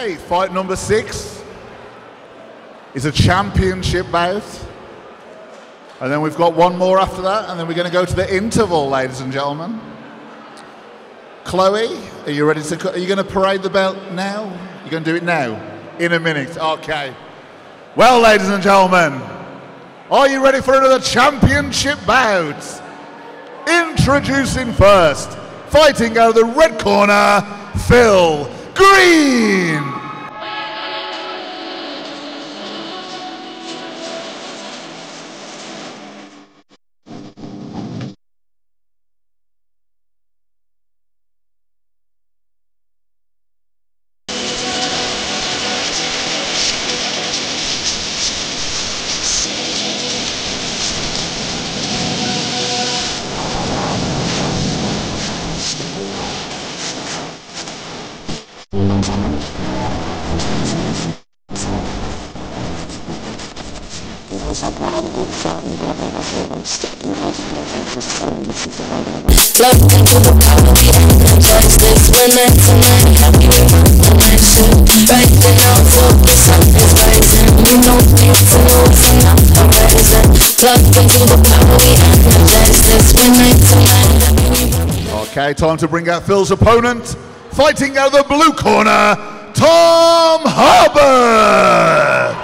Okay, fight number 6 is a championship bout. And then we've got one more after that, and then we're going to go to the interval, ladies and gentlemen. Chloe, are you ready to... Are you going to parade the belt now? You're going to do it now? In a minute, okay. Well, ladies and gentlemen, are you ready for another championship bout? Introducing first, fighting out of the red corner, Phil Green. Welcome to the power, we energize this. We're night to night, happy with my connection. Right now, focus on is rising. We don't need to know it's on the horizon. Plugged into the power, we energize this. We're night to night, happy with my... Okay, time to bring out Phil's opponent. Fighting out of the blue corner, Tom Harbour.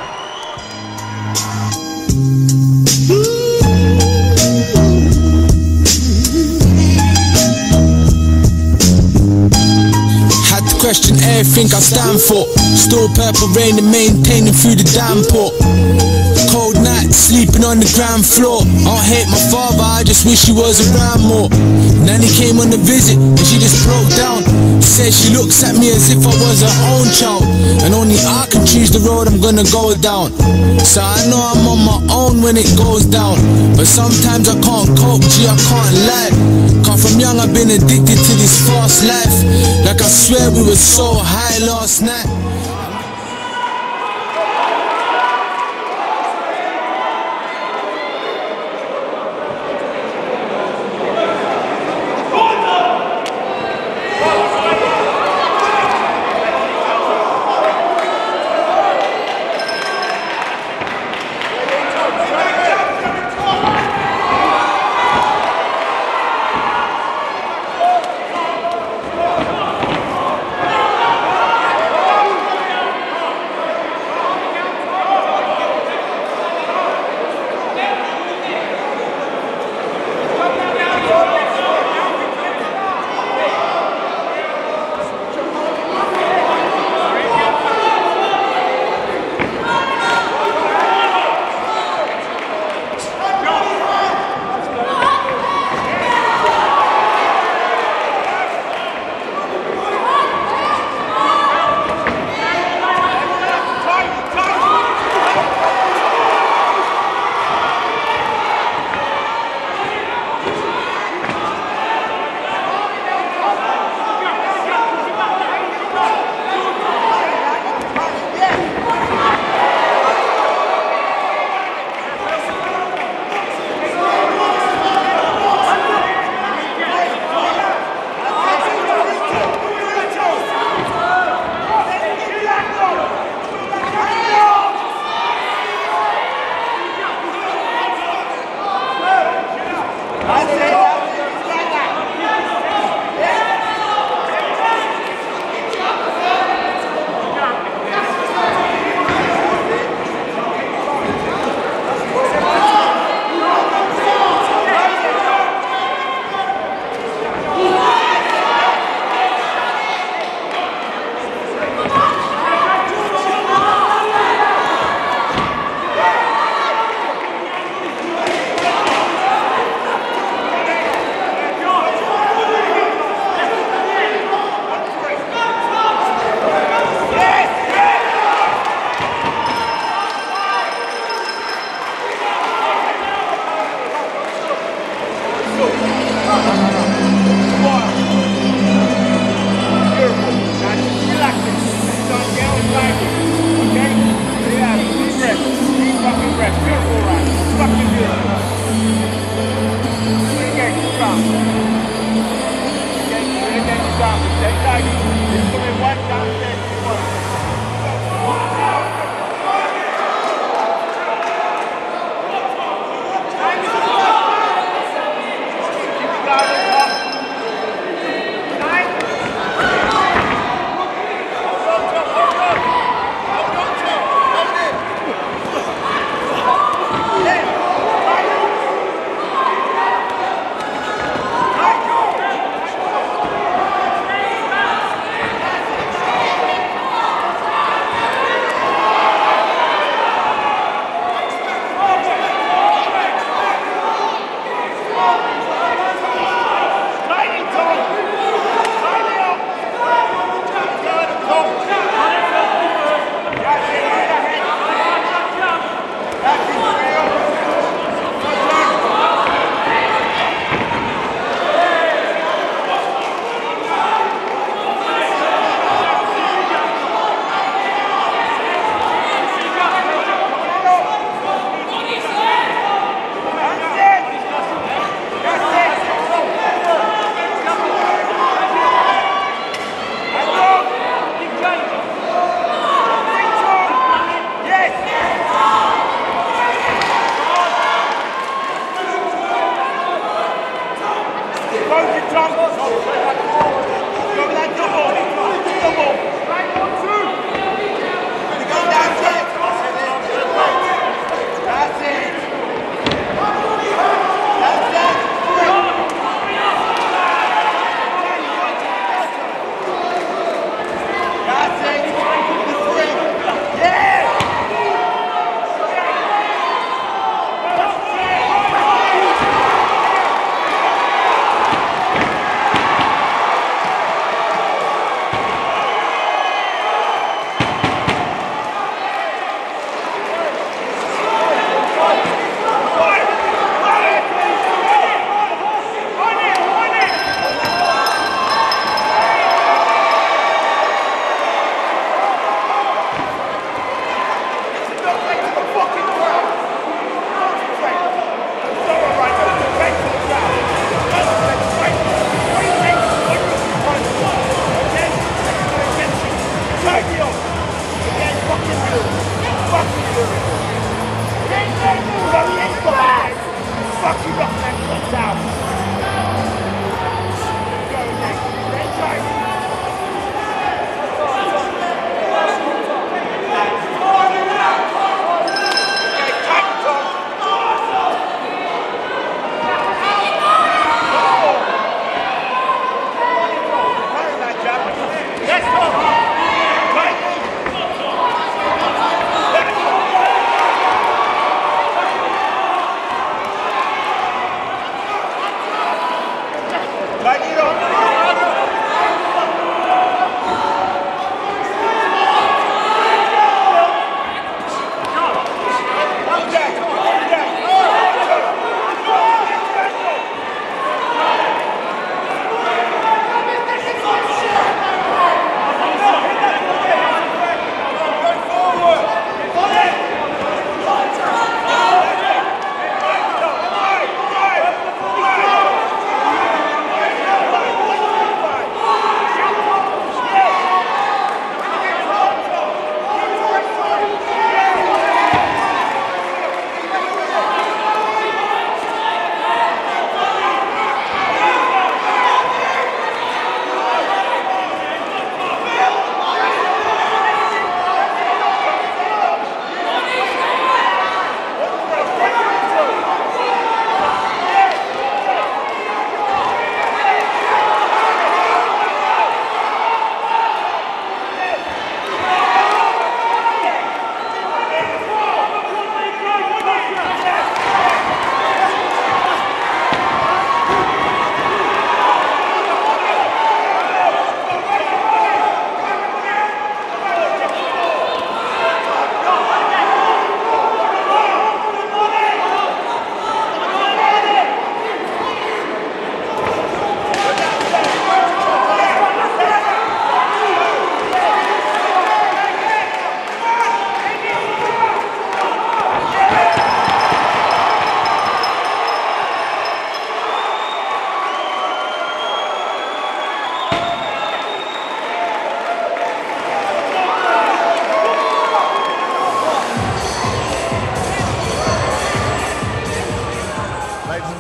Question everything I stand for. Still purple rain and maintaining through the damn port. Cold nights, sleeping on the ground floor. I don't hate my father, I just wish he was around more. Nanny came on a visit and she just broke down. Said she looks at me as if I was her own child, and only I can choose the road I'm gonna go down. So I know I'm on my own when it goes down, but sometimes I can't cope, gee I can't lie. Cause from young I've been addicted to this fast life. Like I swear we were so high last night.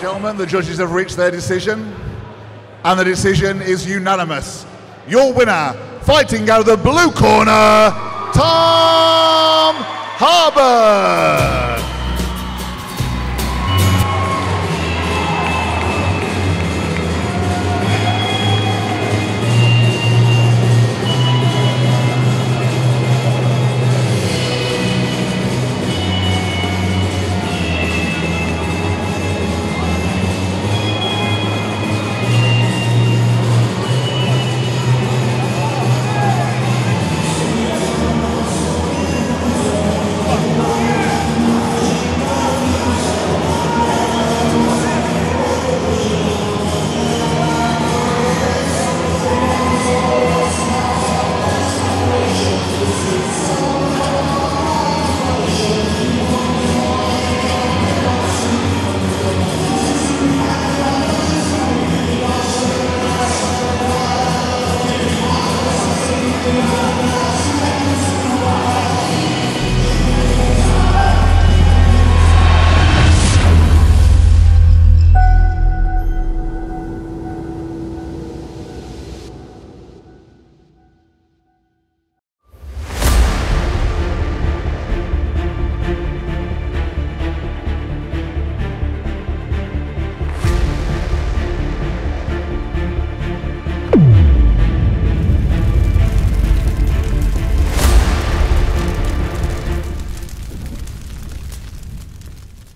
gentlemen, the judges have reached their decision, and the decision is unanimous. Your winner, fighting out of the blue corner, Tom Harbour.